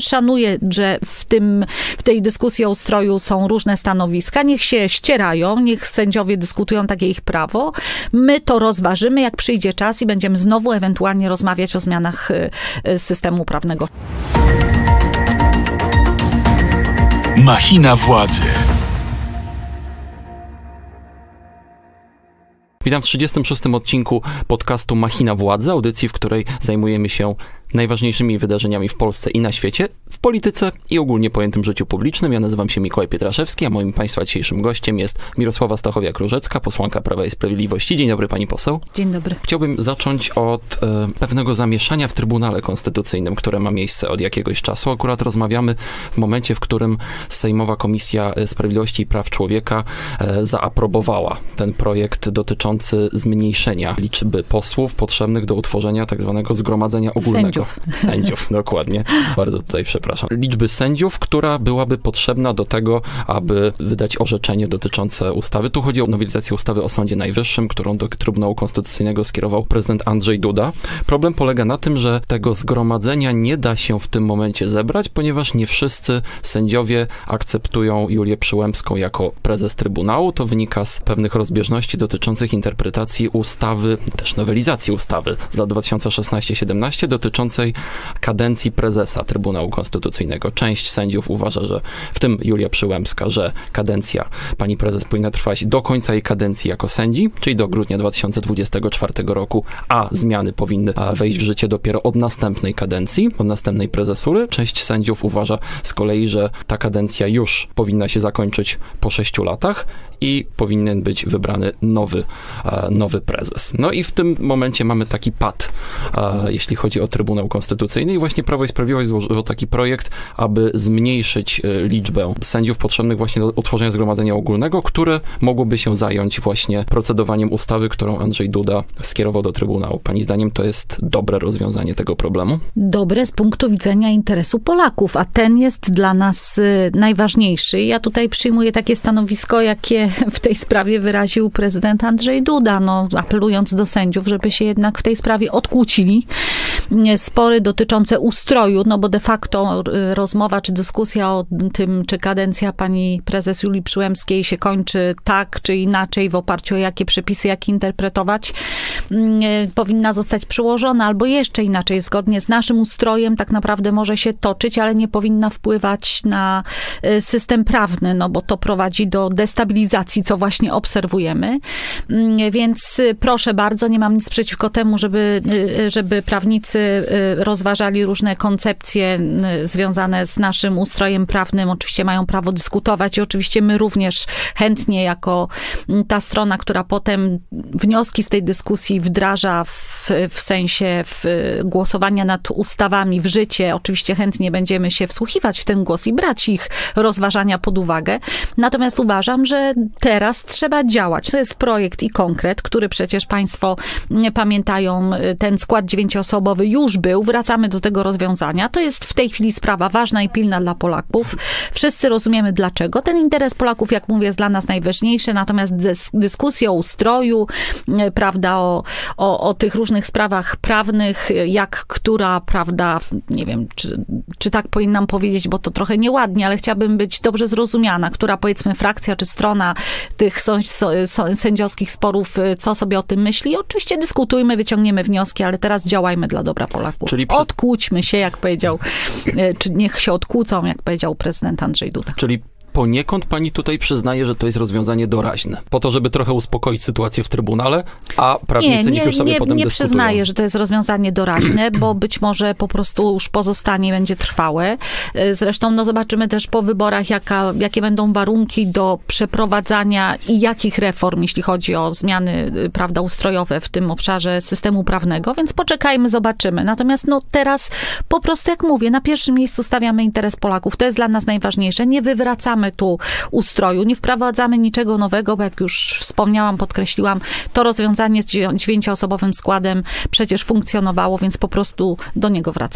Szanuję, że w tej dyskusji o ustroju są różne stanowiska. Niech się ścierają, niech sędziowie dyskutują, takie ich prawo. My to rozważymy, jak przyjdzie czas i będziemy znowu ewentualnie rozmawiać o zmianach systemu prawnego. Machina władzy. Witam w 36. odcinku podcastu Machina Władzy, audycji, w której zajmujemy się najważniejszymi wydarzeniami w Polsce i na świecie, w polityce i ogólnie pojętym życiu publicznym. Ja nazywam się Mikołaj Pietraszewski, a moim Państwa dzisiejszym gościem jest Mirosława Stachowiak-Różecka, posłanka Prawa i Sprawiedliwości. Dzień dobry, pani poseł. Dzień dobry. Chciałbym zacząć od pewnego zamieszania w Trybunale Konstytucyjnym, które ma miejsce od jakiegoś czasu. Akurat rozmawiamy w momencie, w którym Sejmowa Komisja Sprawiedliwości i Praw Człowieka zaaprobowała ten projekt dotyczący zmniejszenia liczby posłów potrzebnych do utworzenia tak zwanego zgromadzenia ogólnego. Sędziów, dokładnie. Bardzo tutaj przepraszam. Liczby sędziów, która byłaby potrzebna do tego, aby wydać orzeczenie dotyczące ustawy. Tu chodzi o nowelizację ustawy o Sądzie Najwyższym, którą do Trybunału Konstytucyjnego skierował prezydent Andrzej Duda. Problem polega na tym, że tego zgromadzenia nie da się w tym momencie zebrać, ponieważ nie wszyscy sędziowie akceptują Julię Przyłębską jako prezes Trybunału. To wynika z pewnych rozbieżności dotyczących interpretacji ustawy, też nowelizacji ustawy z lat 2016-17 dotyczącej kadencji prezesa Trybunału Konstytucyjnego. Część sędziów uważa, że w tym Julia Przyłębska, że kadencja pani prezes powinna trwać do końca jej kadencji jako sędzi, czyli do grudnia 2024 roku, a zmiany powinny wejść w życie dopiero od następnej kadencji, od następnej prezesury. Część sędziów uważa z kolei, że ta kadencja już powinna się zakończyć po 6 latach i powinien być wybrany nowy prezes. No i w tym momencie mamy taki pad, jeśli chodzi o Trybunał Konstytucyjny i właśnie Prawo i Sprawiedliwość złożyło taki projekt, aby zmniejszyć liczbę sędziów potrzebnych właśnie do utworzenia zgromadzenia ogólnego, które mogłoby się zająć właśnie procedowaniem ustawy, którą Andrzej Duda skierował do Trybunału. Pani zdaniem to jest dobre rozwiązanie tego problemu? Dobre z punktu widzenia interesu Polaków, a ten jest dla nas najważniejszy. Ja tutaj przyjmuję takie stanowisko, jakie w tej sprawie wyraził prezydent Andrzej Duda, apelując do sędziów, żeby się jednak w tej sprawie odkłócili. Spory dotyczące ustroju, bo de facto rozmowa czy dyskusja o tym, czy kadencja pani prezes Julii Przyłębskiej się kończy tak czy inaczej, w oparciu o jakie przepisy, jak interpretować, powinna zostać przyłożona, albo jeszcze inaczej, zgodnie z naszym ustrojem tak naprawdę może się toczyć, ale nie powinna wpływać na system prawny, bo to prowadzi do destabilizacji, co właśnie obserwujemy. Więc proszę bardzo, nie mam nic przeciwko temu, żeby prawnicy rozważali różne koncepcje związane z naszym ustrojem prawnym. Oczywiście mają prawo dyskutować i oczywiście my również chętnie jako ta strona, która potem wnioski z tej dyskusji wdraża w sensie głosowania nad ustawami w życie. Oczywiście chętnie będziemy się wsłuchiwać w ten głos i brać ich rozważania pod uwagę. Natomiast uważam, że teraz trzeba działać. To jest projekt i konkret, który przecież państwo pamiętają, ten skład 9-osobowy już był. Wracamy do tego rozwiązania. To jest w tej chwili sprawa ważna i pilna dla Polaków. Wszyscy rozumiemy dlaczego. Ten interes Polaków, jak mówię, jest dla nas najważniejszy, natomiast dyskusje o ustroju, prawda, o tych różnych sprawach prawnych, jak która, prawda, nie wiem, czy tak powinnam powiedzieć, bo to trochę nieładnie, ale chciałabym być dobrze zrozumiana, która, powiedzmy, frakcja czy strona tych sędziowskich sporów, co sobie o tym myśli. Oczywiście dyskutujmy, wyciągniemy wnioski, ale teraz działajmy dla dobra Polaków. Czyli odkłóćmy się, jak powiedział, czy niech się odkłócą, jak powiedział prezydent Andrzej Duda. Czyli poniekąd pani tutaj przyznaje, że to jest rozwiązanie doraźne. Po to, żeby trochę uspokoić sytuację w Trybunale, a prawnicy niech już sobie potem dyskutują. Nie przyznaję, że to jest rozwiązanie doraźne, bo być może po prostu już pozostanie, będzie trwałe. Zresztą zobaczymy też po wyborach, jakie będą warunki do przeprowadzania i jakich reform, jeśli chodzi o zmiany, prawda, ustrojowe w tym obszarze systemu prawnego, więc poczekajmy, zobaczymy. Natomiast teraz po prostu, jak mówię, na pierwszym miejscu stawiamy interes Polaków. To jest dla nas najważniejsze. Nie wywracamy tu ustroju, nie wprowadzamy niczego nowego, bo jak już wspomniałam, podkreśliłam, to rozwiązanie z 9-osobowym składem przecież funkcjonowało, więc po prostu do niego wracamy.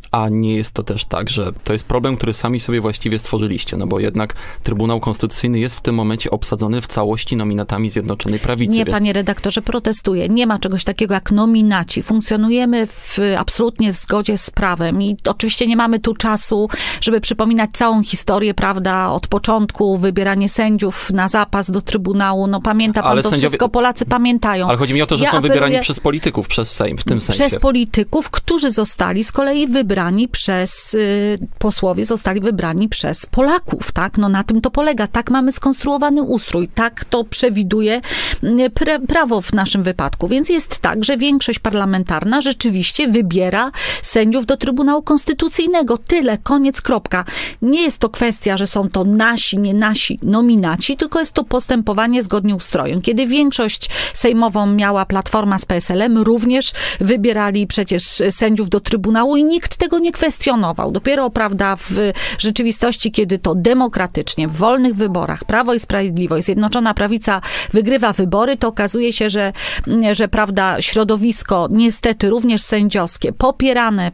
A nie jest to też tak, że to jest problem, który sami sobie właściwie stworzyliście, no bo jednak Trybunał Konstytucyjny jest w tym momencie obsadzony w całości nominatami Zjednoczonej Prawicy. Nie, panie redaktorze, protestuję. Nie ma czegoś takiego jak nominaci. Funkcjonujemy absolutnie w zgodzie z prawem i oczywiście nie mamy tu czasu, żeby przypominać całą historię, prawda, od początku, wybieranie sędziów na zapas do Trybunału. No pamięta pan to wszystko, Polacy pamiętają. Ale chodzi mi o to, że są wybierani przez polityków, przez Sejm, w tym sensie. Przez polityków, którzy zostali z kolei wybrani przez, posłowie zostali wybrani przez Polaków, tak? No na tym to polega. Tak mamy skonstruowany ustrój. Tak to przewiduje prawo w naszym wypadku. Więc jest tak, że większość parlamentarna rzeczywiście wybiera sędziów do Trybunału Konstytucyjnego. Tyle, koniec, kropka. Nie jest to kwestia, że są to nasi, nie nasi nominaci, tylko jest to postępowanie zgodnie ustrojem. Kiedy większość sejmową miała Platforma z PSL-em, również wybierali przecież sędziów do Trybunału i nikt tego nie kwestionował. Dopiero, prawda, w rzeczywistości, kiedy to demokratycznie, w wolnych wyborach Prawo i Sprawiedliwość, Zjednoczona Prawica wygrywa wybory, to okazuje się, że prawda, środowisko niestety również sędziowskie, popierane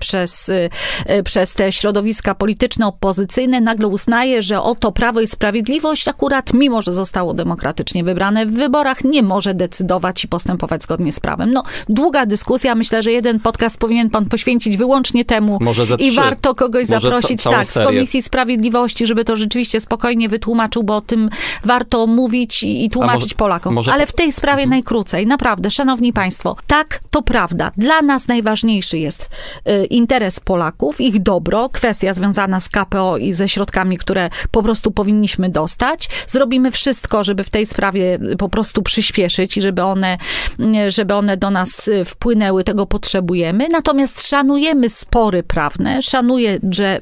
przez te środowiska polityczne, opozycyjne, nagle uznaje, że oto Prawo i Sprawiedliwość akurat, mimo że zostało demokratycznie wybrane w wyborach, nie może decydować i postępować zgodnie z prawem. No, długa dyskusja. Myślę, że jeden podcast powinien pan poświęcić wyłącznie temu i warto kogoś zaprosić z Komisji Sprawiedliwości, żeby to rzeczywiście spokojnie wytłumaczył, bo o tym warto mówić i tłumaczyć Polakom. Ale w tej sprawie najkrócej. Naprawdę, szanowni państwo, tak, to prawda. Dla nas najważniejszy jest interes Polaków, ich dobro, kwestia związana z KPO i ze środkami, które po prostu powinniśmy dostać. Zrobimy wszystko, żeby w tej sprawie po prostu przyspieszyć i żeby one do nas wpłynęły, tego potrzebujemy. Natomiast szanujemy spory prawne, szanuję, że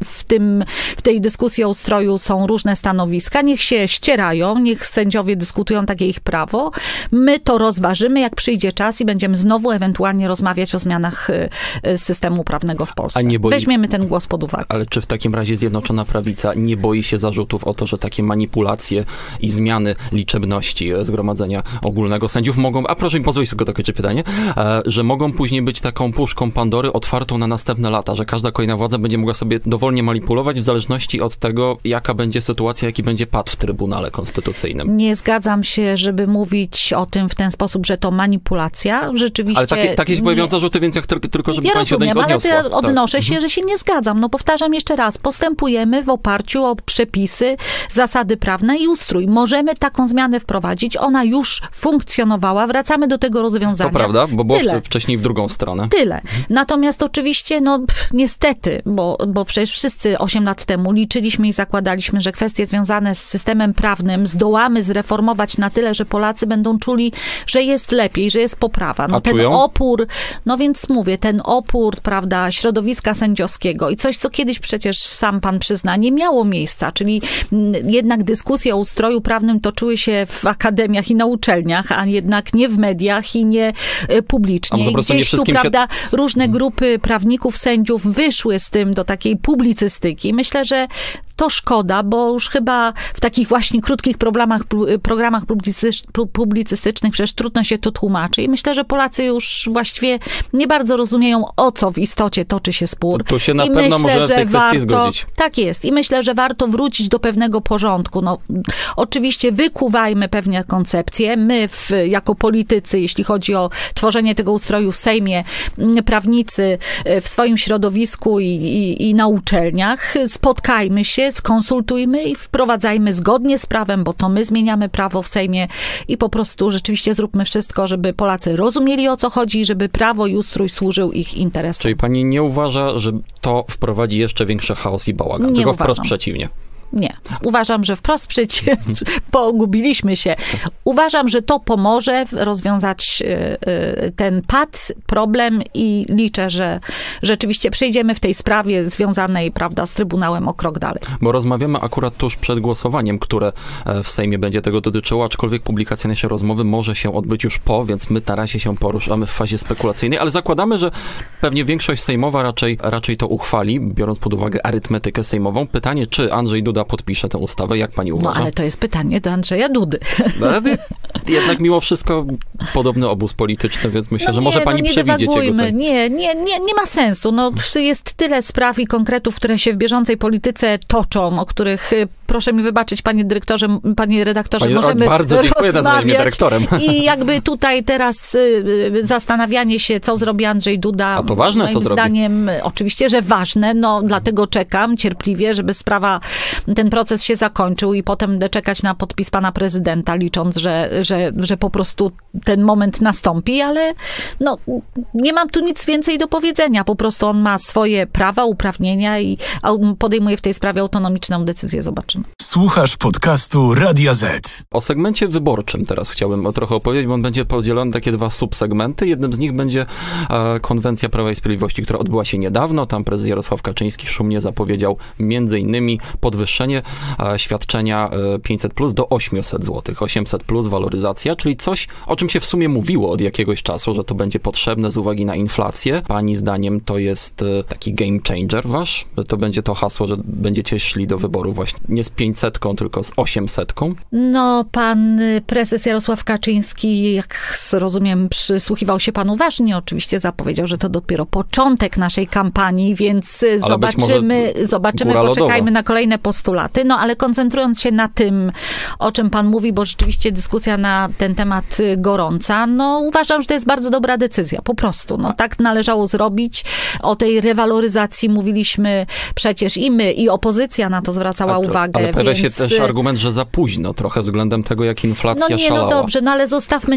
w tej dyskusji o ustroju są różne stanowiska. Niech się ścierają, niech sędziowie dyskutują, takie ich prawo. My to rozważymy, jak przyjdzie czas i będziemy znowu ewentualnie rozmawiać o zmianach systemu prawnego w Polsce. Weźmiemy ten głos pod uwagę. Ale czy w takim razie Zjednoczona Prawica nie boi się zarzutów o to, że takie manipulacje i zmiany liczebności Zgromadzenia Ogólnego Sędziów mogą, a proszę mi pozwolić tylko dokończyć pytanie, że mogą później być taką puszką Pandory otwartą na następne lata, że każda kolejna władza będzie mogła sobie dowolnie manipulować w zależności od tego, jaka będzie sytuacja, jaki będzie pad w Trybunale Konstytucyjnym. Nie zgadzam się, żeby mówić o tym w ten sposób, że to manipulacja. Rzeczywiście... Ale takie się pojawiają zarzuty, więc jak tylko żeby pan się do nich odniosła. Ale to ja odnoszę się, że się nie zgadzam. No powtarzam jeszcze raz, postępujemy w oparciu o przepisy, zasady prawne i ustrój. Możemy taką zmianę wprowadzić. Ona już funkcjonowała. Wracamy do tego rozwiązania. To prawda, bo było wcześniej w drugą stronę. Tyle. Natomiast oczywiście, niestety, bo przecież wszyscy 8 lat temu liczyliśmy i zakładaliśmy, że kwestie związane z systemem prawnym zdołamy zreformować na tyle, że Polacy będą czuli, że jest lepiej, że jest poprawa. No, ten opór, no więc mówię, ten opór, prawda, środowiska sędziowskiego i coś, co kiedyś przecież sam pan przyzna, nie miało miejsca, czyli jednak dyskusje o ustroju prawnym toczyły się w akademiach i na uczelniach, a jednak nie w mediach i nie publicznie. I gdzieś tu, prawda, różne grupy prawników, sędziów wyszły z tym do takiej publicystyki. Myślę, że to szkoda, bo już chyba w takich właśnie krótkich programach publicystycznych przecież trudno się to tłumaczy i myślę, że Polacy już właściwie nie bardzo rozumieją, o co w istocie toczy się spór. To się na pewno może w tej kwestii zgodzić. Tak jest. I myślę, że warto wrócić do pewnego porządku. No, oczywiście wykuwajmy pewne koncepcje. My jako politycy, jeśli chodzi o tworzenie tego ustroju w Sejmie, prawnicy w swoim środowisku i na uczelniach, spotkajmy się, skonsultujmy i wprowadzajmy zgodnie z prawem, bo to my zmieniamy prawo w Sejmie i po prostu rzeczywiście zróbmy wszystko, żeby Polacy rozumieli, o co chodzi, żeby prawo i ustrój służył ich interesom. Czyli pani nie uważa, że to wprowadzi jeszcze większy chaos i bałagan, tylko wprost przeciwnie? Nie. Uważam, że wprost przeciwnie, pogubiliśmy się. Uważam, że to pomoże rozwiązać ten pad, problem i liczę, że rzeczywiście przejdziemy w tej sprawie związanej, prawda, z Trybunałem o krok dalej. Bo rozmawiamy akurat tuż przed głosowaniem, które w Sejmie będzie tego dotyczyło, aczkolwiek publikacja naszej rozmowy może się odbyć już więc my na razie się poruszamy w fazie spekulacyjnej, ale zakładamy, że pewnie większość sejmowa raczej to uchwali, biorąc pod uwagę arytmetykę sejmową. Pytanie, czy Andrzej Duda Duda podpisze tę ustawę, jak pani uważa? No ale to jest pytanie do Andrzeja Dudy. Jednak mimo wszystko podobny obóz polityczny, więc myślę, że może pani przewidzieć jego... Nie ma sensu. No, jest tyle spraw i konkretów, które się w bieżącej polityce toczą, o których, proszę mi wybaczyć, panie redaktorze, możemy bardzo dziękuję za nazwanie mnie dyrektorem. I jakby tutaj teraz zastanawianie się, co zrobi Andrzej Duda. A to ważne, moim co zrobi. zdaniem, oczywiście, że ważne, no dlatego czekam cierpliwie, żeby ten proces się zakończył i potem będę czekać na podpis pana prezydenta, licząc, że po prostu ten moment nastąpi, ale no, nie mam tu nic więcej do powiedzenia. Po prostu on ma swoje prawa, uprawnienia i podejmuje w tej sprawie autonomiczną decyzję. Zobaczymy. Słuchasz podcastu Radia Z. O segmencie wyborczym teraz chciałbym trochę opowiedzieć, bo on będzie podzielony na takie dwa subsegmenty. Jednym z nich będzie konwencja Prawa i Sprawiedliwości, która odbyła się niedawno. Tam prezes Jarosław Kaczyński szumnie zapowiedział m.in. podwyższenie świadczenia 500+ do 800 zł. 800+ waloryzacja, czyli coś, o czym się w sumie mówiło od jakiegoś czasu, że to będzie potrzebne z uwagi na inflację. Pani zdaniem to jest taki game changer wasz? To będzie to hasło, że będziecie szli do wyboru właśnie nie z 500, tylko z 800? No, pan prezes Jarosław Kaczyński, jak rozumiem, przysłuchiwał się pan uważnie, oczywiście zapowiedział, że to dopiero początek naszej kampanii, więc zobaczymy, poczekajmy na kolejne postulaty, no ale koncentrując się na tym, o czym pan mówi, bo rzeczywiście dyskusja na ten temat gorąca, no uważam, że to jest bardzo dobra decyzja, po prostu, no tak należało zrobić. O tej rewaloryzacji mówiliśmy przecież i my, i opozycja na to zwracała uwagę. Ale pojawia się też argument, że za późno trochę względem tego, jak inflacja szalała. No dobrze, no ale zostawmy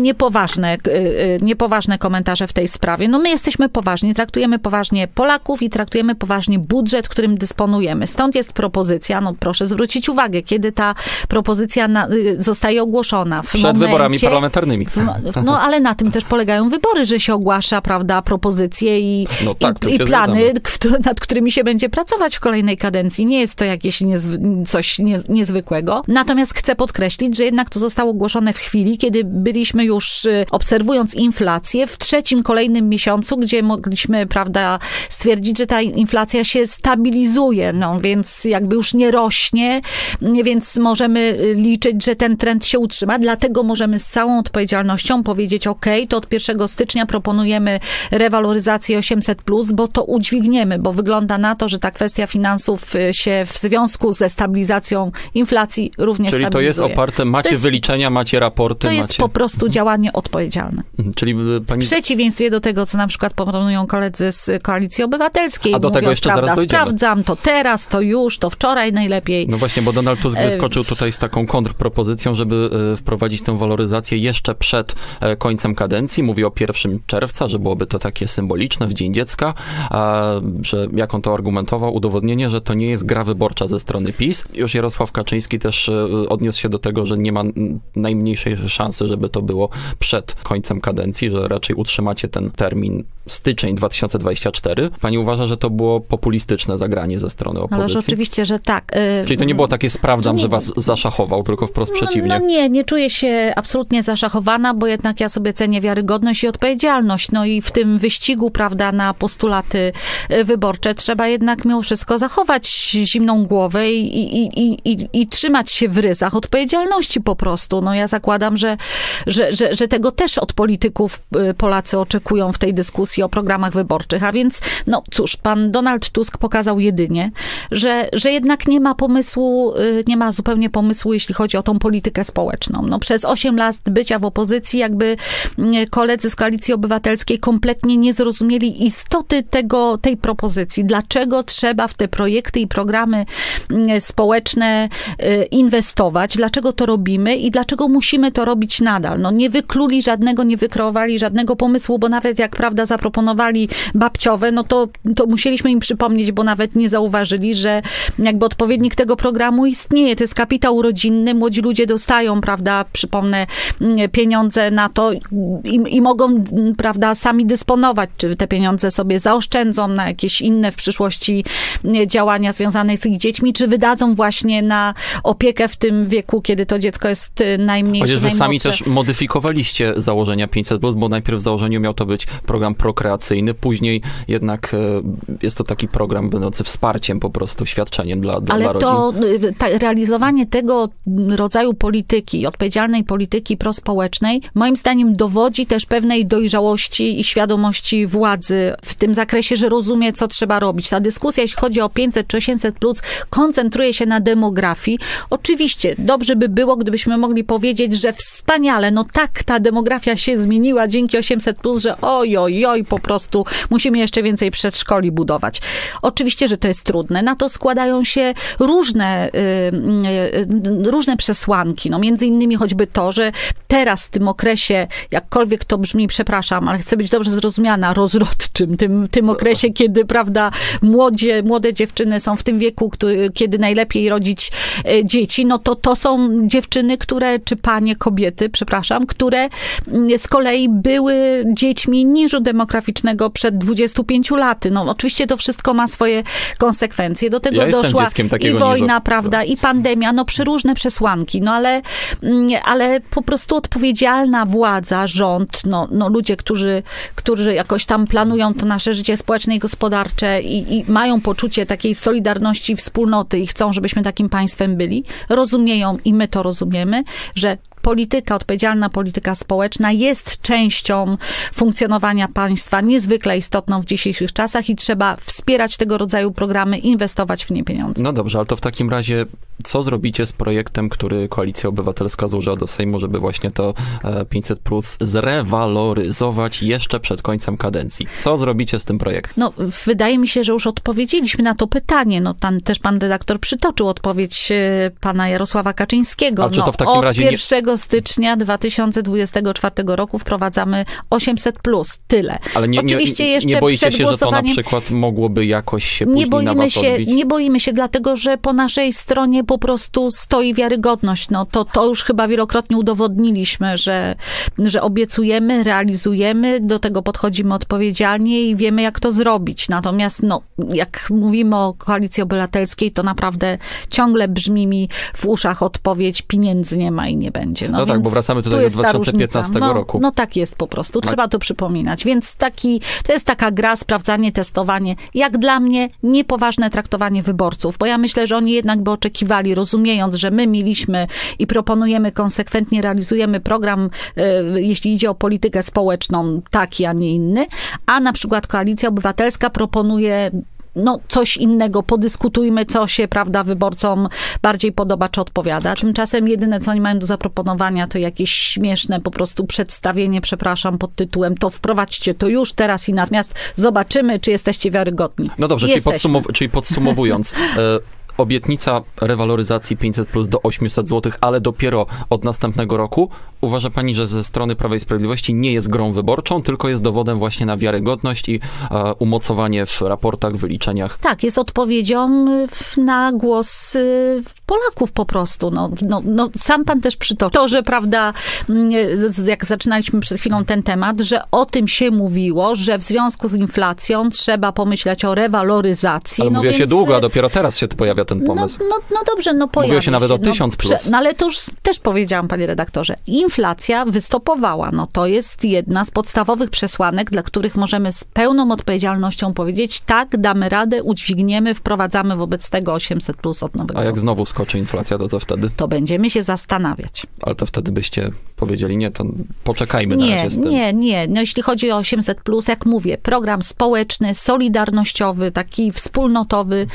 niepoważne komentarze w tej sprawie. No my jesteśmy poważni, traktujemy poważnie Polaków i traktujemy poważnie budżet, którym dysponujemy. Stąd jest propozycja, no proszę zwrócić uwagę, kiedy ta propozycja zostaje ogłoszona. Przed wyborami parlamentarnymi. No ale na tym też polegają wybory, że się ogłasza, prawda, propozycje i plany, nad którymi się będzie pracować w kolejnej kadencji. Nie jest to jakieś coś niezwykłego. Natomiast chcę podkreślić, że jednak to zostało ogłoszone w chwili, kiedy byliśmy już, obserwując inflację, w trzecim kolejnym miesiącu, gdzie mogliśmy, prawda, stwierdzić, że ta inflacja się stabilizuje, no więc jakby już nie rośnie, więc możemy liczyć, że ten trend się utrzyma. Dlatego możemy z całą odpowiedzialnością powiedzieć, to od 1 stycznia proponujemy rewaloryzację 800+, bo to udźwigniemy, bo wygląda na to, że ta kwestia finansów się w związku ze stabilizacją inflacji również stabilizuje. Czyli to jest oparte, wyliczenia, macie raporty. To jest po prostu działanie odpowiedzialne. Czyli pani... W przeciwieństwie do tego, co na przykład proponują koledzy z Koalicji Obywatelskiej. A do tego jeszcze zaraz dojdziemy. Sprawdzam to teraz, to już, to wczoraj najlepiej. No właśnie, bo Donald Tusk wyskoczył tutaj z taką kontrpropozycją, żeby wprowadzić tę waloryzację jeszcze przed końcem kadencji. Mówi o 1 czerwca, że byłoby to takie symboliczne w Dzień Dziecka, że jak on to argumentował, udowodnienie, że to nie jest gra wyborcza ze strony PiS. Już Jarosław Kaczyński też odniósł się do tego, że nie ma najmniejszej szansy, żeby to było przed końcem kadencji, że raczej utrzymacie ten termin styczeń 2024. Pani uważa, że to było populistyczne zagranie ze strony opozycji? Ależ oczywiście, że tak. Czyli to nie było takie sprawdzam, że was zaszachował, tylko wprost przeciwnie. Nie czuję się absolutnie zaszachowana, bo jednak ja sobie cenię wiarygodność i odpowiedzialność. No i w tym wyścigu, prawda, na postulaty wyborcze trzeba jednak mimo wszystko zachować zimną głowę i trzymać się w ryzach odpowiedzialności po prostu. No ja zakładam, że tego też od polityków Polacy oczekują w tej dyskusji o programach wyborczych. A więc, no cóż, pan Donald Tusk pokazał jedynie, że jednak nie ma pomysłu, nie ma zupełnie pomysłu, jeśli chodzi o tą politykę społeczną. No przez 8 lat bycia w opozycji jakby koledzy z Koalicji Obywatelskiej kompletnie nie zrozumieli istoty tej propozycji. Dlaczego trzeba w te projekty i programy społeczne inwestować? Dlaczego to robimy i dlaczego musimy to robić nadal? No nie wykreowali żadnego pomysłu, bo nawet jak, prawda, zaproponowali babciowe, no to musieliśmy im przypomnieć, bo nawet nie zauważyli, że jakby odpowiednik tego programu istnieje. To jest kapitał rodzinny, młodzi ludzie dostają, prawda, przypomnę, pieniądze na to i mogą, prawda, sami dysponować, czy te pieniądze sobie zaoszczędzą na jakieś inne w przyszłości działania związane z ich dziećmi, czy wydadzą właśnie na opiekę w tym wieku, kiedy to dziecko jest najmniejsze, Chociaż wy najmłodsze. sami też modyfikowaliście założenia 500+, bo najpierw w założeniu miał to być program prokreacyjny, później jednak jest to taki program będący wsparciem po prostu, świadczeniem dla rodzin. Ale to realizowanie tego rodzaju polityki, odpowiedzialnej polityki prospołecznej, moim zdaniem dowodzi też pewnej dojrzałości i świadomości władzy w tym zakresie, że rozumie, co trzeba robić. Ta dyskusja, jeśli chodzi o 500 czy 800+, koncentruje się na demografii. Oczywiście, dobrze by było, gdybyśmy mogli powiedzieć, że wspaniale, no tak, ta demografia się zmieniła dzięki 800+, że oj, po prostu musimy jeszcze więcej przedszkoli budować. Oczywiście, że to jest trudne. Na to składają się różne przesłanki. No, między innymi choćby to, że teraz w tym okresie, jakkolwiek to brzmi, przepraszam, ale chcę być dobrze zrozumiana, rozrodczym, tym okresie, kiedy, prawda, młode dziewczyny są w tym wieku, kiedy najlepiej rodzić dzieci, no to są dziewczyny, czy panie, kobiety, przepraszam, które z kolei były dziećmi niżu demograficznego przed 25 laty. No oczywiście to wszystko ma swoje konsekwencje. Do tego doszła i wojna, prawda, i pandemia, no przeróżne przesłanki, no ale po prostu odpowiedzialna władza, rząd, no ludzie, którzy jakoś tam planują to nasze życie społeczne i gospodarcze i mają poczucie takiej solidarności, wspólnoty i chcą, żebyśmy takim państwem byli, rozumieją i my to rozumiemy, że odpowiedzialna polityka społeczna jest częścią funkcjonowania państwa, niezwykle istotną w dzisiejszych czasach i trzeba wspierać tego rodzaju programy, inwestować w nie pieniądze. No dobrze, ale to w takim razie co zrobicie z projektem, który Koalicja Obywatelska złożyła do Sejmu, żeby właśnie to 500+ zrewaloryzować jeszcze przed końcem kadencji? Co zrobicie z tym projektem? No, wydaje mi się, że już odpowiedzieliśmy na to pytanie. No, tam też pan redaktor przytoczył odpowiedź pana Jarosława Kaczyńskiego. A czy to w takim razie 1 stycznia 2024 roku wprowadzamy 800+. Tyle. Ale Oczywiście jeszcze nie boicie przed się, że to na głosowaniem przykład mogłoby jakoś się później na was odbić? Nie boimy się, dlatego że po naszej stronie po prostu stoi wiarygodność. No to już chyba wielokrotnie udowodniliśmy, że obiecujemy, realizujemy, do tego podchodzimy odpowiedzialnie i wiemy, jak to zrobić. Natomiast jak mówimy o Koalicji Obywatelskiej, to naprawdę ciągle brzmi mi w uszach odpowiedź: pieniędzy nie ma i nie będzie. No tak, bo wracamy tutaj do 2015 roku. No tak jest po prostu. Trzeba to przypominać. Więc to jest taka gra, sprawdzanie, testowanie. Jak dla mnie niepoważne traktowanie wyborców, bo ja myślę, że oni jednak by oczekiwali, rozumiejąc, że my mieliśmy i proponujemy, konsekwentnie realizujemy program, jeśli idzie o politykę społeczną, taki, a nie inny, a na przykład Koalicja Obywatelska proponuje coś innego, podyskutujmy, co się, prawda, wyborcom bardziej podoba, czy odpowiada. Tymczasem jedyne, co oni mają do zaproponowania, to jakieś śmieszne po prostu przedstawienie, przepraszam, pod tytułem: to wprowadźcie to już, teraz i natychmiast, zobaczymy, czy jesteście wiarygodni. No dobrze, czyli podsumowując, obietnica rewaloryzacji 500+ do 800 zł, ale dopiero od następnego roku. Uważa pani, że ze strony Prawa i Sprawiedliwości nie jest grą wyborczą, tylko jest dowodem właśnie na wiarygodność i umocowanie w raportach, wyliczeniach? Tak, jest odpowiedzią na głos Polaków po prostu. Sam pan też przytoczył to, że, prawda, jak zaczynaliśmy przed chwilą ten temat, że o tym się mówiło, że w związku z inflacją trzeba pomyśleć o rewaloryzacji. Ale mówiło się długo, a dopiero teraz się pojawia ten pomysł. No dobrze, pojawia Mówiło się nawet o 1000+. Ale to już też powiedziałam, panie redaktorze. Inflacja wystopowała. To jest jedna z podstawowych przesłanek, dla których możemy z pełną odpowiedzialnością powiedzieć: tak, damy radę, udźwigniemy, wprowadzamy wobec tego 800+ od nowego roku. A jak znowu skoczy inflacja, to co wtedy? To będziemy się zastanawiać. Ale to wtedy byście powiedzieli: nie, to poczekajmy na razie z tym. Nie. Jeśli chodzi o 800+, jak mówię, program społeczny, solidarnościowy, taki wspólnotowy,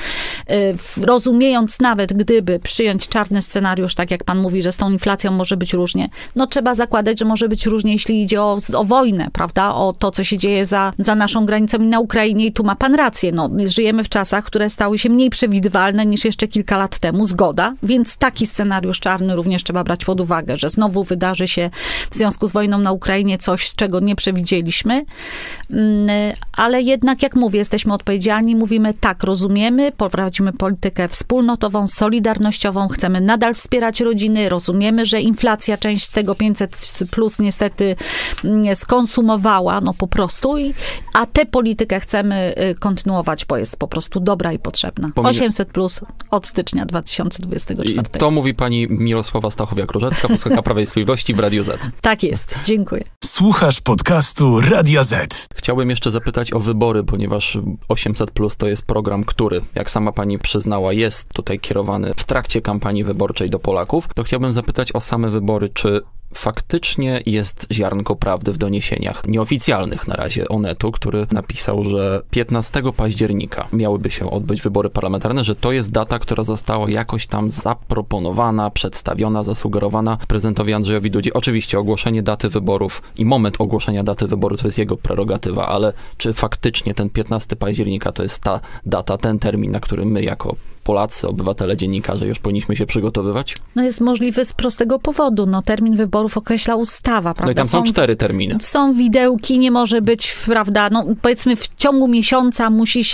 rozumiejąc nawet, gdyby przyjąć czarny scenariusz, tak jak pan mówi, że z tą inflacją może być różnie, trzeba zakładać, że może być różnie, jeśli idzie o wojnę, prawda? O to, co się dzieje za naszą granicą i na Ukrainie, i tu ma pan rację. Żyjemy w czasach, które stały się mniej przewidywalne niż jeszcze kilka lat temu, zgoda, więc taki scenariusz czarny również trzeba brać pod uwagę, że znowu wydarzy się w związku z wojną na Ukrainie coś, czego nie przewidzieliśmy, ale jednak, jak mówię, jesteśmy odpowiedzialni, mówimy: tak, rozumiemy, prowadzimy politykę wspólnotową, solidarnościową, chcemy nadal wspierać rodziny, rozumiemy, że inflacja część tego 500+ niestety skonsumowała, no po prostu, a tę politykę chcemy kontynuować, bo jest po prostu dobra i potrzebna. 800+ od stycznia 2024. I to mówi pani Mirosława Stachowiak-Różecka, posłanka Prawa i Sprawiedliwości w Radiu Z. Tak jest, dziękuję. Słuchasz podcastu Radia Z. Chciałbym jeszcze zapytać o wybory, ponieważ 800+ to jest program, który, jak sama pani przyznała, jest tutaj kierowany w trakcie kampanii wyborczej do Polaków. To chciałbym zapytać o same wybory, czy faktycznie jest ziarnko prawdy w doniesieniach nieoficjalnych na razie Onetu, który napisał, że 15 października miałyby się odbyć wybory parlamentarne, że to jest data, która została jakoś tam zaproponowana, przedstawiona, zasugerowana prezydentowi Andrzejowi Dudzie. Oczywiście ogłoszenie daty wyborów i moment ogłoszenia daty wyborów to jest jego prerogatywa, ale czy faktycznie ten 15 października to jest ta data, ten termin, na który my jako Polacy, obywatele, dziennikarze już powinniśmy się przygotowywać? No jest możliwy z prostego powodu. No termin wyborów określa ustawa, prawda? No i tam są 4 terminy. Są widełki, nie może być, prawda, no powiedzmy w ciągu miesiąca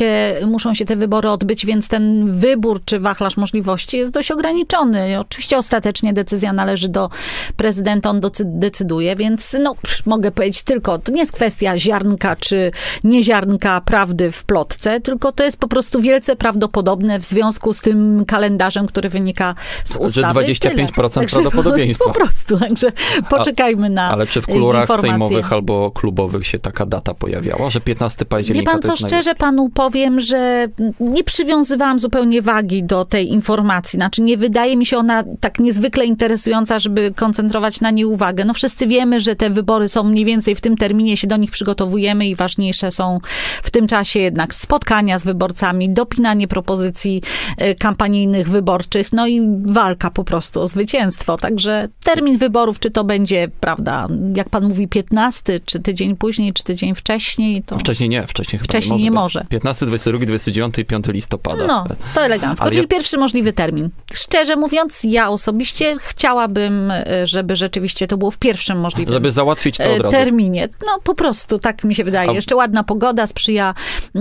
muszą się te wybory odbyć, więc ten wybór czy wachlarz możliwości jest dość ograniczony. Oczywiście ostatecznie decyzja należy do prezydenta, on decyduje, więc no mogę powiedzieć tylko, to nie jest kwestia ziarnka czy nieziarnka prawdy w plotce, tylko to jest po prostu wielce prawdopodobne w związku z tym kalendarzem, który wynika z ustawy. Że 25% prawdopodobieństwa. Po prostu, także poczekajmy na Ale czy w kuluarach informacje sejmowych albo klubowych się taka data pojawiała, że 15 października... Wie pan co, szczerze panu powiem, że nie przywiązywałam zupełnie wagi do tej informacji. Znaczy nie wydaje mi się ona tak niezwykle interesująca, żeby koncentrować na niej uwagę. No wszyscy wiemy, że te wybory są mniej więcej w tym terminie, się do nich przygotowujemy i ważniejsze są w tym czasie jednak spotkania z wyborcami, dopinanie propozycji kampanijnych, wyborczych, no i walka po prostu o zwycięstwo. Także termin wyborów, czy to będzie, prawda, jak pan mówi 15, czy tydzień później, czy tydzień wcześniej, to... Wcześniej nie może. 15, 22, 29 i 5 listopada. No, to elegancko, czyli pierwszy możliwy termin. Szczerze mówiąc, ja osobiście chciałabym, żeby rzeczywiście to było w pierwszym możliwym żeby załatwić to od razu. Terminie. No po prostu, tak mi się wydaje. Jeszcze ładna pogoda sprzyja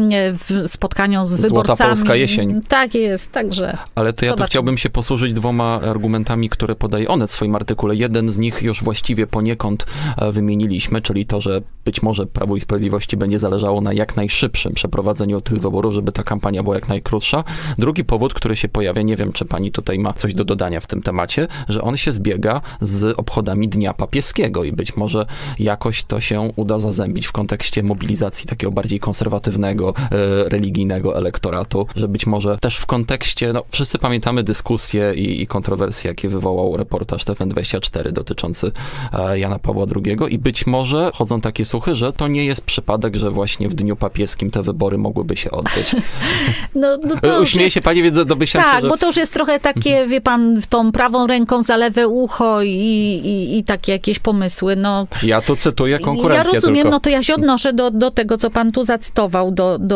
spotkaniom z wyborcami. Złota polska jesień. Tak jest, także Ale to ja tu chciałbym się posłużyć 2 argumentami, które podaje Onet w swoim artykule. Jeden z nich już właściwie poniekąd wymieniliśmy, czyli to, że być może Prawu i Sprawiedliwości będzie zależało na jak najszybszym przeprowadzeniu tych wyborów, żeby ta kampania była jak najkrótsza. Drugi powód, który się pojawia, nie wiem, czy pani tutaj ma coś do dodania w tym temacie, że on się zbiega z obchodami Dnia Papieskiego i być może jakoś to się uda zazębić w kontekście mobilizacji takiego bardziej konserwatywnego, religijnego elektoratu, że być może też w kontekście, no wszyscy pamiętamy dyskusje i kontrowersje, jakie wywołał reportaż TVN24 dotyczący Jana Pawła II i być może chodzą takie słuchy, że to nie jest przypadek, że właśnie w Dniu Papieskim te wybory mogłyby się odbyć. Uśmieje się pani, więc domyślam się, że... bo to już jest trochę takie, wie pan, tą prawą ręką za lewe ucho i takie jakieś pomysły. No, ja tu cytuję konkurencję. Ja rozumiem, tylko. No to ja się odnoszę do tego, co pan tu zacytował,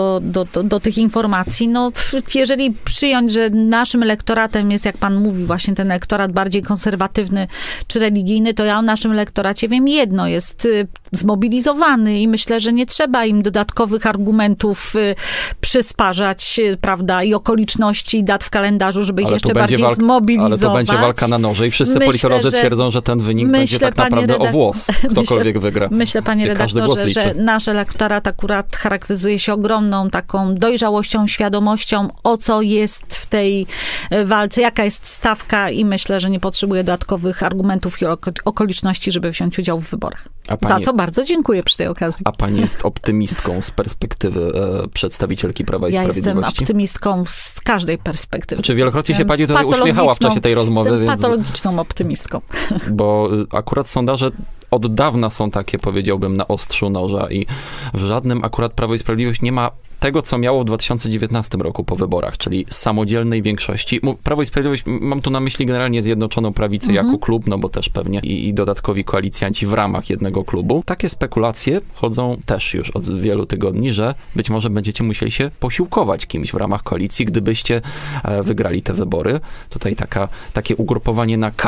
do tych informacji. No, jeżeli przyjąć, że naszym elektoratem jest, jak pan mówi, właśnie ten elektorat bardziej konserwatywny czy religijny, to ja o naszym elektoracie wiem jedno, jest zmobilizowany i myślę, że nie trzeba im dodatkowych argumentów przysparzać, prawda, i okoliczności, i dat w kalendarzu, żeby ich jeszcze bardziej zmobilizować. Ale to będzie walka na noże i wszyscy politolodzy twierdzą, że ten wynik będzie tak naprawdę o włos, ktokolwiek wygra. Myślę, panie redaktorze, że nasz elektorat akurat charakteryzuje się ogromną taką dojrzałością, świadomością, o co jest w tej walce, jaka jest stawka i myślę, że nie potrzebuje dodatkowych argumentów i okoliczności, żeby wziąć udział w wyborach. Za co bardzo dziękuję przy tej okazji. A pani jest optymistką z perspektywy przedstawicielki Prawa i Sprawiedliwości? Ja jestem optymistką z każdej perspektywy. Czy wielokrotnie się pani tutaj uśmiechała w czasie tej rozmowy? Jestem patologiczną optymistką. Bo akurat sondaże od dawna są takie, powiedziałbym, na ostrzu noża i w żadnym akurat Prawo i Sprawiedliwość nie ma tego, co miało w 2019 roku po wyborach, czyli samodzielnej większości. Prawo i Sprawiedliwość, mam tu na myśli generalnie Zjednoczoną Prawicę jako klub, no bo też pewnie i dodatkowi koalicjanci w ramach jednego klubu. Takie spekulacje chodzą też już od wielu tygodni, że być może będziecie musieli się posiłkować kimś w ramach koalicji, gdybyście wygrali te wybory. Tutaj takie ugrupowanie na K.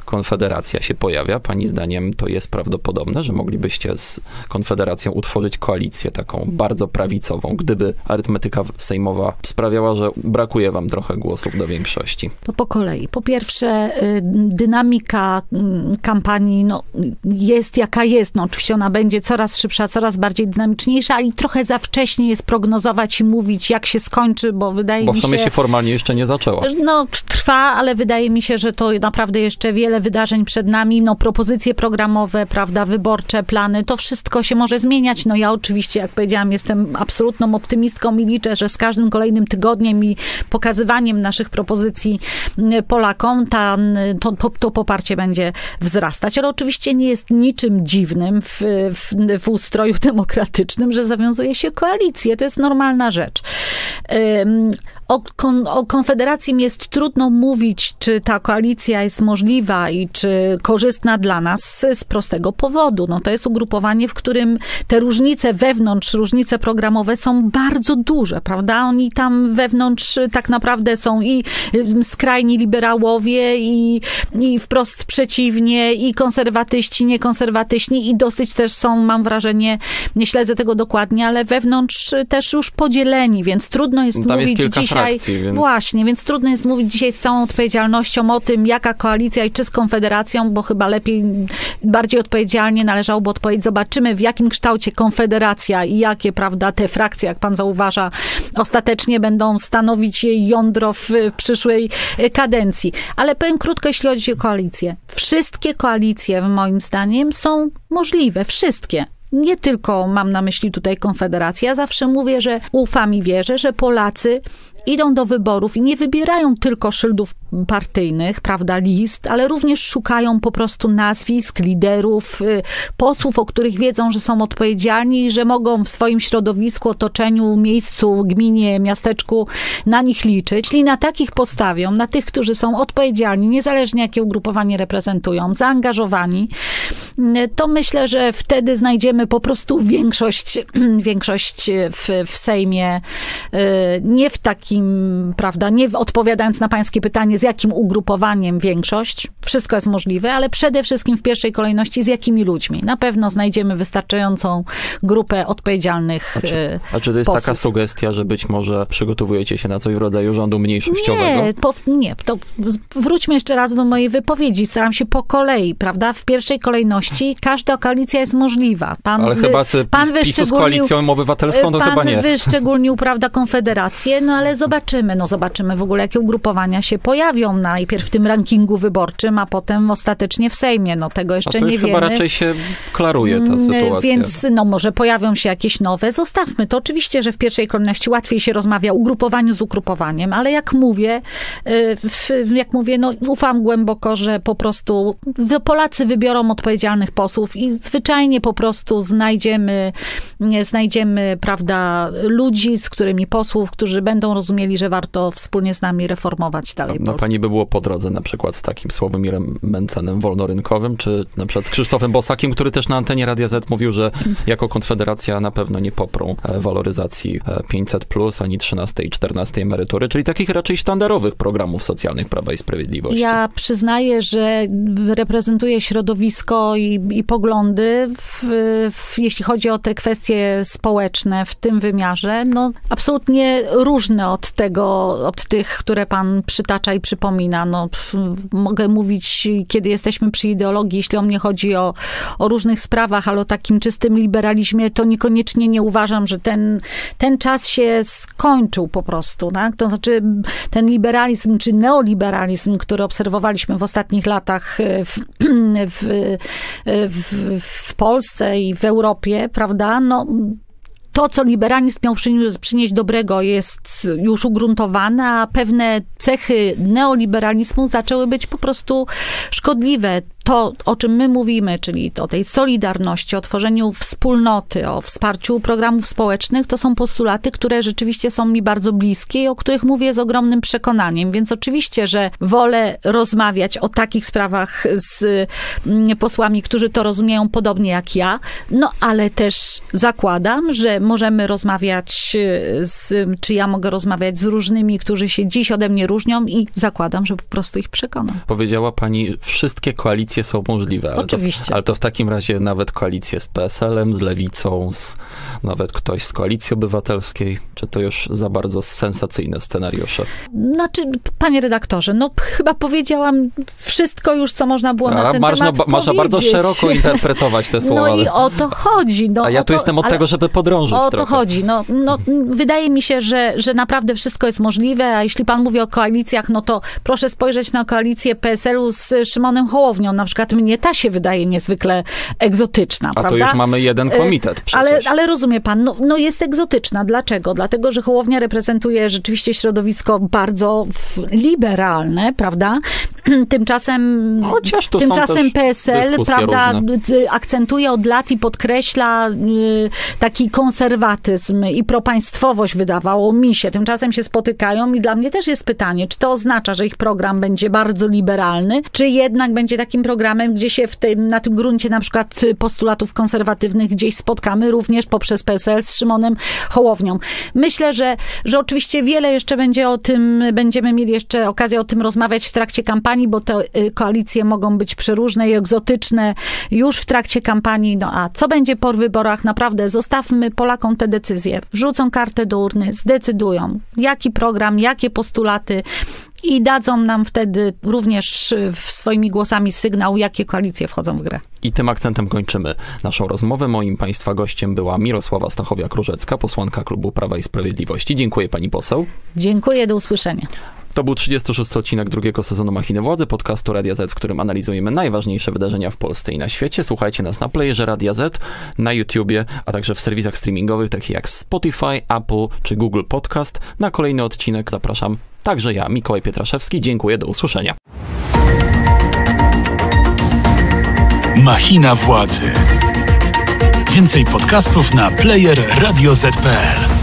Konfederacja się pojawia. Pani zdaniem to jest prawdopodobne, że moglibyście z Konfederacją utworzyć koalicję taką bardzo prawicową, gdyby arytmetyka sejmowa sprawiała, że brakuje wam trochę głosów do większości? To po kolei. Po pierwsze, dynamika kampanii jest jaka jest. Oczywiście ona będzie coraz szybsza, coraz bardziej dynamiczniejsza, ale trochę za wcześnie jest prognozować i mówić, jak się skończy, bo wydaje mi się... Bo w sumie się formalnie jeszcze nie zaczęła. Trwa, ale wydaje mi się, że to naprawdę jeszcze wiele wydarzeń przed nami. Propozycje programowe, prawda, wyborcze, plany, to wszystko się może zmieniać. Ja oczywiście, jak powiedziałam, jestem absolutną optymistką i liczę, że z każdym kolejnym tygodniem i pokazywaniem naszych propozycji Polakom to poparcie będzie wzrastać. Ale oczywiście nie jest niczym dziwnym w ustroju demokratycznym, że zawiązuje się koalicję. To jest normalna rzecz. O Konfederacji mi jest trudno mówić, czy ta koalicja jest możliwa i czy korzystna dla nas z prostego powodu. To jest ugrupowanie, w którym te różnice wewnątrz, różnice programowe są bardzo duże, prawda? Oni tam wewnątrz tak naprawdę są i skrajni liberałowie, i wprost przeciwnie, i konserwatyści, niekonserwatyści, i dosyć też są, mam wrażenie, nie śledzę tego dokładnie, ale wewnątrz też już podzieleni, więc trudno jest tam mówić jest dzisiaj... Frakcji, więc... Właśnie, więc trudno jest mówić dzisiaj z całą odpowiedzialnością o tym, jaka koalicja i czy z Konfederacją, bo chyba bardziej odpowiedzialnie należałoby odpowiedzieć. Zobaczymy, w jakim kształcie Konfederacja i jakie, prawda, te frakcje, jak pan zauważa, ostatecznie będą stanowić jej jądro w przyszłej kadencji. Ale powiem krótko, jeśli chodzi o koalicję. Wszystkie koalicje, moim zdaniem, są możliwe. Wszystkie. Nie tylko mam na myśli tutaj Konfederację. Ja zawsze mówię, że ufam i wierzę, że Polacy idą do wyborów i nie wybierają tylko szyldów partyjnych, prawda, list, ale również szukają po prostu nazwisk, liderów, posłów, o których wiedzą, że są odpowiedzialni i że mogą w swoim środowisku, otoczeniu, miejscu, gminie, miasteczku na nich liczyć. Jeśli na takich postawią, na tych, którzy są odpowiedzialni, niezależnie jakie ugrupowanie reprezentują, zaangażowani, to myślę, że wtedy znajdziemy po prostu większość w Sejmie, nie w takim, prawda, nie odpowiadając na pańskie pytanie, z jakim ugrupowaniem większość, wszystko jest możliwe, ale przede wszystkim w pierwszej kolejności z jakimi ludźmi. Na pewno znajdziemy wystarczającą grupę odpowiedzialnych A czy to jest posłów. taka sugestia, że być może przygotowujecie się na coś w rodzaju rządu mniejszościowego? Nie, to wróćmy jeszcze raz do mojej wypowiedzi. Staram się po kolei, prawda? W pierwszej kolejności każda koalicja jest możliwa. Ale chyba PiS-u z Koalicją Obywatelską to chyba nie. Pan wyszczególnił, prawda, Konfederację, ale zobaczymy w ogóle, jakie ugrupowania się pojawią najpierw w tym rankingu wyborczym, a potem ostatecznie w Sejmie. Tego jeszcze nie wiemy. Chyba raczej się klaruje ta sytuacja. Więc może pojawią się jakieś nowe. Zostawmy to. Oczywiście, że w pierwszej kolejności łatwiej się rozmawia o ugrupowaniu z ugrupowaniem, ale jak mówię, ufam głęboko, że po prostu Polacy wybiorą odpowiedzialnych posłów i zwyczajnie po prostu znajdziemy, prawda, ludzi, z którymi posłów, którzy będą rozumieli, że warto wspólnie z nami reformować dalej Polskę. Pani by było po drodze na przykład z takim Sławomirem Mencenem wolnorynkowym, czy na przykład z Krzysztofem Bosakiem, który też na antenie Radia Z mówił, że jako Konfederacja na pewno nie poprą waloryzacji 500+, ani 13 i 14 emerytury, czyli takich raczej sztandarowych programów socjalnych Prawa i Sprawiedliwości. Ja przyznaję, że reprezentuję środowisko i poglądy, jeśli chodzi o te kwestie społeczne w tym wymiarze, absolutnie różne od tych, które pan przytacza i przypomina. Mogę mówić, kiedy jesteśmy przy ideologii, jeśli o mnie chodzi o różnych sprawach, ale o takim czystym liberalizmie, to niekoniecznie nie uważam, że ten czas się skończył po prostu, tak? To znaczy ten liberalizm, czy neoliberalizm, który obserwowaliśmy w ostatnich latach w Polsce i w Europie, prawda, to, co liberalizm miał przynieść dobrego, jest już ugruntowane, a pewne cechy neoliberalizmu zaczęły być po prostu szkodliwe. to, o czym my mówimy, czyli o tej solidarności, o tworzeniu wspólnoty, o wsparciu programów społecznych, to są postulaty, które rzeczywiście są mi bardzo bliskie i o których mówię z ogromnym przekonaniem. Więc oczywiście, że wolę rozmawiać o takich sprawach z posłami, którzy to rozumieją podobnie jak ja, no ale też zakładam, że możemy rozmawiać czy ja mogę rozmawiać z różnymi, którzy się dziś ode mnie różnią i zakładam, że po prostu ich przekonam. Powiedziała pani, wszystkie koalicje są możliwe. Oczywiście. Ale to w takim razie nawet koalicje z PSL-em, z Lewicą, nawet ktoś z Koalicji Obywatelskiej, czy to już za bardzo sensacyjne scenariusze? Znaczy, panie redaktorze, no chyba powiedziałam wszystko już, co można było na ten temat powiedzieć. Można bardzo szeroko interpretować te słowa. No i o to chodzi. No, a ja tu jestem od tego, żeby podrążyć o trochę. to chodzi. No, wydaje mi się, że naprawdę wszystko jest możliwe, a jeśli pan mówi o koalicjach, no to proszę spojrzeć na koalicję PSL-u z Szymonem Hołownią. Na przykład mnie ta się wydaje niezwykle egzotyczna, a prawda? tu już mamy jeden komitet przecież. Ale rozumie pan, no jest egzotyczna. Dlaczego? Dlatego, że Hołownia reprezentuje rzeczywiście środowisko bardzo liberalne, prawda? Tymczasem PSL, prawda, akcentuje od lat i podkreśla taki konserwatyzm i propaństwowość, wydawało mi się. Tymczasem się spotykają i dla mnie też jest pytanie, czy to oznacza, że ich program będzie bardzo liberalny, czy jednak będzie takim programem, gdzie się na tym gruncie na przykład postulatów konserwatywnych gdzieś spotkamy, również poprzez PSL z Szymonem Hołownią. Myślę, że oczywiście wiele jeszcze będziemy mieli jeszcze okazję o tym rozmawiać w trakcie kampanii, bo te koalicje mogą być przeróżne i egzotyczne już w trakcie kampanii. No a co będzie po wyborach? Naprawdę zostawmy Polakom te decyzje. Wrzucą kartę do urny, zdecydują, jaki program, jakie postulaty i dadzą nam wtedy również swoimi głosami sygnał, jakie koalicje wchodzą w grę. I tym akcentem kończymy naszą rozmowę. Moim państwa gościem była Mirosława Stachowiak-Różecka, posłanka klubu Prawa i Sprawiedliwości. Dziękuję pani poseł. Dziękuję, do usłyszenia. To był 36. odcinek drugiego sezonu Machiny Władzy, podcastu Radia Z, w którym analizujemy najważniejsze wydarzenia w Polsce i na świecie. Słuchajcie nas na playerze Radia Z, na YouTubie, a także w serwisach streamingowych takich jak Spotify, Apple czy Google Podcast. Na kolejny odcinek zapraszam także ja, Mikołaj Pietraszewski. Dziękuję, do usłyszenia. Machina Władzy. Więcej podcastów na player radioz.pl.